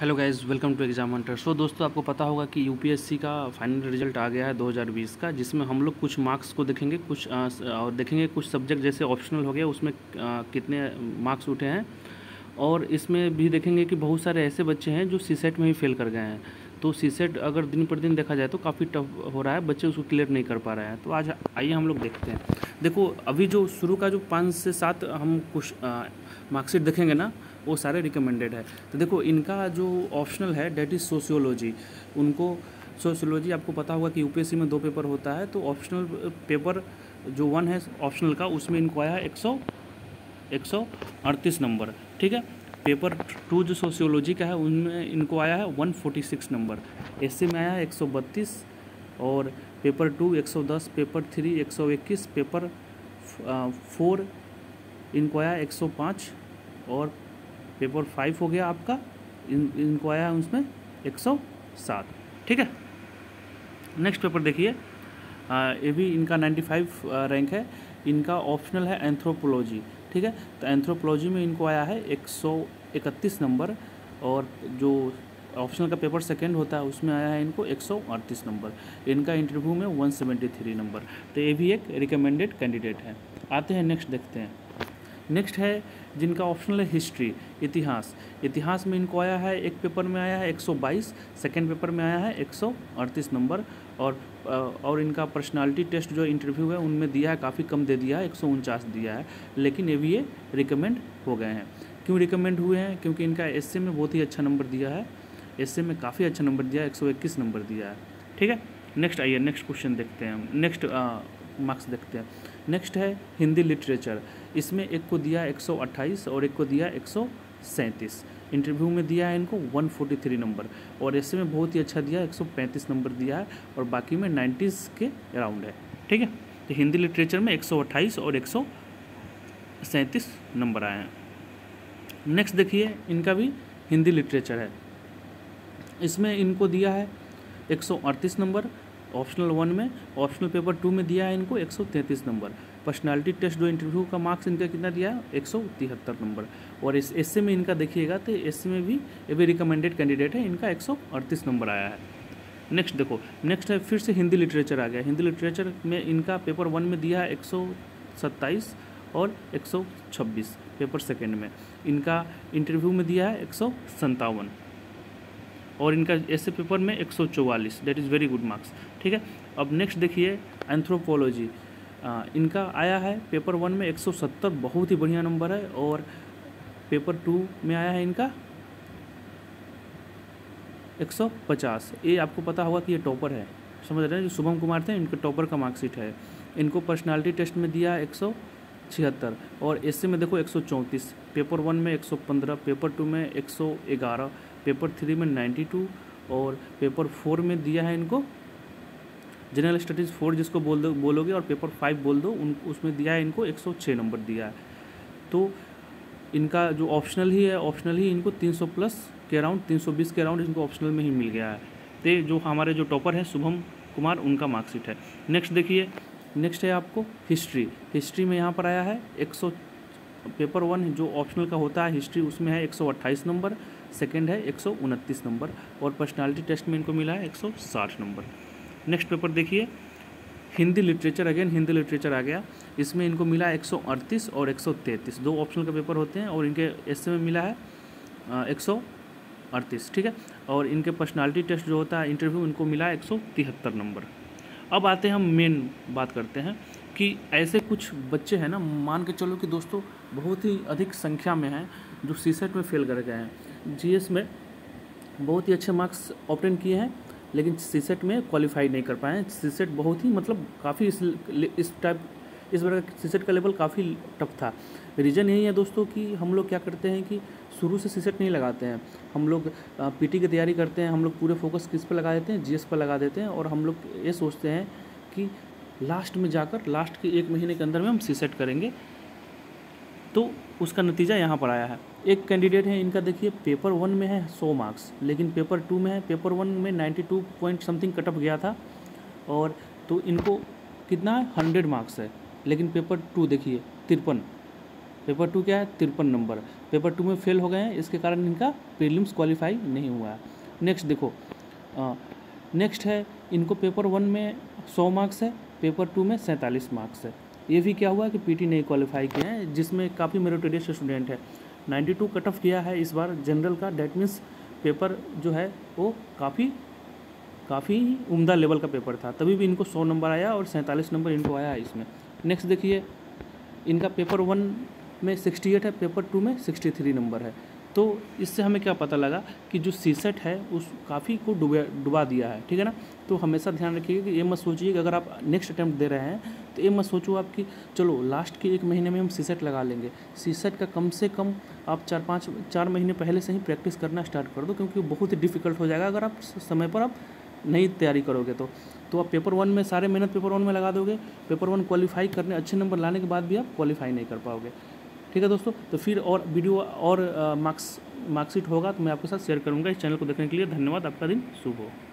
Hello guys, welcome to exam hunter. So दोस्तों, आपको पता होगा कि यूपीएससी का फाइनल रिजल्ट आ गया है 2020 का, जिसमें हम लोग कुछ मार्क्स को देखेंगे, और देखेंगे कुछ सब्जेक्ट जैसे ऑप्शनल हो गया उसमें कितने मार्क्स उठे हैं। और इसमें भी देखेंगे कि बहुत सारे ऐसे बच्चे हैं जो सीसेट में ही फेल कर गए हैं। तो सीसेट अगर दिन पर दिन देखा जाए तो काफ़ी टफ हो रहा है, बच्चे उसको क्लियर नहीं कर पा रहे हैं। तो आज आइए हम लोग देखते हैं। देखो, अभी जो शुरू का जो 5 से 7 हम कुछ मार्कशीट देखेंगे ना, वो सारे रिकमेंडेड है। तो देखो, इनका जो ऑप्शनल है डेट इज़ सोशियोलॉजी। उनको सोशियोलॉजी आपको पता होगा कि यूपीएससी में 2 पेपर होता है। तो ऑप्शनल पेपर जो 1 है ऑप्शनल का, उसमें इनको आया है 138 नंबर। ठीक है। पेपर 2 जो सोशियोलॉजी का है उनमें इनको आया है 146 नंबर। एससी में आया है 132, और पेपर 2 110, पेपर 3 121, पेपर 4 इनको आया 105, और पेपर 5 हो गया आपका, इनको आया है उसमें 107। ठीक है। नेक्स्ट पेपर देखिए, ये भी इनका 95 रैंक है। इनका ऑप्शनल है एंथ्रोपोलॉजी। ठीक है। तो एंथ्रोपोलॉजी में इनको आया है 131 नंबर, और जो ऑप्शनल का पेपर सेकंड होता है उसमें आया है इनको 138 नंबर। इनका इंटरव्यू में 173 नंबर। तो ये भी एक रिकमेंडेड कैंडिडेट है। आते हैं नेक्स्ट, देखते हैं। नेक्स्ट है जिनका ऑप्शनल है हिस्ट्री, इतिहास। इतिहास में इनको आया है, एक पेपर में आया है 122, सेकेंड पेपर में आया है 138 नंबर, और इनका पर्सनालिटी टेस्ट जो इंटरव्यू है उनमें दिया है, काफ़ी कम दे दिया है, 149 दिया है। लेकिन ये रिकमेंड हो गए हैं। क्यों रिकमेंड हुए हैं? क्योंकि इनका एसए में बहुत ही अच्छा नंबर दिया है। एसए में काफ़ी अच्छा नंबर दिया है, 121 नंबर दिया है। ठीक है। नेक्स्ट आइए, नेक्स्ट क्वेश्चन देखते हैं, नेक्स्ट मार्क्स देखते हैं। नेक्स्ट है हिंदी लिटरेचर। इसमें एक को दिया 128 और एक को दिया 137। इंटरव्यू में दिया है इनको 143 नंबर, और ऐसे में बहुत ही अच्छा दिया, 135 नंबर दिया है, और बाकी में 90s के अराउंड है। ठीक है। तो हिंदी लिटरेचर में 128 और 137 नंबर आए हैं। नेक्स्ट देखिए, इनका भी हिंदी लिटरेचर है। इसमें इनको दिया है 138 नंबर ऑप्शनल 1 में। ऑप्शनल पेपर 2 में दिया है इनको 133 नंबर। पर्सनालिटी टेस्ट जो इंटरव्यू का मार्क्स इनका कितना दिया है? 173 नंबर। और इस एसए में इनका देखिएगा तो एसए में भी ये भी रिकमेंडेड कैंडिडेट है, इनका 138 नंबर आया है। नेक्स्ट देखो, नेक्स्ट है फिर से हिंदी लिटरेचर आ गया। हिंदी लिटरेचर में इनका पेपर 1 में दिया है 127 और 126, पेपर सेकेंड में इनका इंटरव्यू में दिया है 157, और इनका ऐसे पेपर में 144। That is very good marks. ठीक है। अब नेक्स्ट देखिए एंथ्रोपोलॉजी। इनका आया है पेपर 1 में 170, बहुत ही बढ़िया नंबर है, और पेपर 2 में आया है इनका 150। ये आपको पता होगा कि ये टॉपर है, समझ रहे हैं, जो शुभम कुमार थे इनके टॉपर का मार्कशीट है। इनको पर्सनालिटी टेस्ट में दिया 176, और एसए में देखो 134, पेपर 1 में 115, पेपर 2 में 111, पेपर 3 में 92, और पेपर 4 में दिया है इनको जनरल स्टडीज़ 4 जिसको बोलोगे, और पेपर 5 बोल दो, उसमें दिया है इनको 106 नंबर दिया है। तो इनका जो ऑप्शनल ही है, ऑप्शनल ही इनको 300 प्लस के अराउंड, 320 के अराउंड इनको ऑप्शनल में ही मिल गया है। तो जो हमारे जो टॉपर है शुभम कुमार, उनका मार्कशीट है। नेक्स्ट देखिए, नेक्स्ट है आपको हिस्ट्री। हिस्ट्री में यहाँ पर आया है पेपर 1 जो ऑप्शनल का होता है हिस्ट्री, उसमें है 128 नंबर, सेकेंड है 129 नंबर, और पर्सनालिटी टेस्ट में इनको मिला है 160 नंबर। नेक्स्ट पेपर देखिए, Hindi literature. Again Hindi literature आ गया। इसमें इनको मिला 138 और 133, 2 ऑप्शनल के पेपर होते हैं, और इनके एसए में मिला है 138। ठीक है। और इनके पर्सनालिटी टेस्ट जो होता है इंटरव्यू, इनको मिला है 173 नंबर। अब आते हैं हम मेन बात करते हैं कि ऐसे कुछ बच्चे हैं ना, मान के चलो कि दोस्तों बहुत ही अधिक संख्या में हैं जो सीसेट में फेल कर गए हैं। जीएस में बहुत ही अच्छे मार्क्स ऑब्टेन किए हैं, लेकिन सीसेट में क्वालिफाई नहीं कर पाए हैं। सीसेट बहुत ही मतलब काफ़ी इस बार का सीसेट का लेवल काफ़ी टफ था। रीज़न यही है दोस्तों कि हम लोग क्या करते हैं कि शुरू से सीसेट नहीं लगाते हैं। हम लोग पीटी की तैयारी करते हैं, हम लोग पूरे फोकस किस पर लगा देते हैं? जीएस पर लगा देते हैं, और हम लोग ये सोचते हैं कि लास्ट में जाकर, लास्ट के 1 महीने के अंदर में हम सीसेट करेंगे। तो उसका नतीजा यहाँ पर आया है। एक कैंडिडेट है इनका, देखिए पेपर 1 में है 100 मार्क्स, लेकिन पेपर 2 में है, पेपर 1 में 92 पॉइंट समथिंग कट ऑफ गया था, और तो इनको कितना है 100 मार्क्स है, लेकिन पेपर 2 देखिए 53। पेपर 2 क्या है 53 नंबर। पेपर 2 में फेल हो गए हैं, इसके कारण इनका प्रीलिम्स क्वालिफाई नहीं हुआ है। नेक्स्ट देखो, नेक्स्ट है इनको पेपर 1 में 100 मार्क्स है, पेपर 2 में 47 मार्क्स है। ये भी क्या हुआ कि पीटी नहीं क्वालिफाई किए हैं, जिसमें काफ़ी मेरिटोरियस स्टूडेंट है। 92 कट ऑफ किया है इस बार जनरल का, डैट मीन्स पेपर जो है वो काफ़ी उम्दा लेवल का पेपर था, तभी भी इनको 100 नंबर आया और 47 नंबर इनको आया है इसमें। नेक्स्ट देखिए, इनका पेपर 1 में 68 है, पेपर 2 में 63 नंबर है। तो इससे हमें क्या पता लगा कि जो सीसेट है उस काफ़ी को डुबा दिया है, ठीक है ना। तो हमेशा ध्यान रखिएगा कि ये मत सोचिए कि अगर आप नेक्स्ट अटैम्प्ट दे रहे हैं तो ये मत सोचो आप कि चलो लास्ट के 1 महीने में हम सीसेट लगा लेंगे। सीसेट का कम से कम आप 4 महीने पहले से ही प्रैक्टिस करना स्टार्ट कर दो, क्योंकि बहुत ही डिफिकल्ट हो जाएगा अगर आप समय पर आप नहीं तैयारी करोगे तो आप पेपर 1 में सारे मेहनत पेपर 1 में लगा दोगे, पेपर 1 क्वालिफाई करने अच्छे नंबर लाने के बाद भी आप क्वालिफाई नहीं कर पाओगे। ठीक है दोस्तों, तो फिर और वीडियो और मार्कशीट होगा तो मैं आपके साथ शेयर करूँगा। इस चैनल को देखने के लिए धन्यवाद। आपका दिन शुभ हो।